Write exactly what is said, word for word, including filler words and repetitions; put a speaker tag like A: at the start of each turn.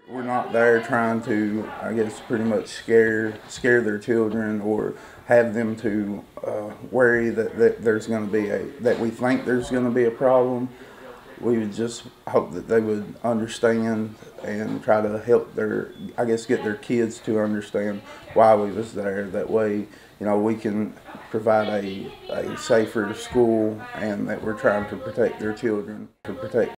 A: We're not there trying to, I guess, pretty much scare scare their children or have them to uh, worry that, that there's going to be a that we think there's going to be a problem. We would just hope that they would understand and try to help their, I guess, get their kids to understand why we was there. That way, you know, we can provide a, a safer school, and that we're trying to protect their children, to protect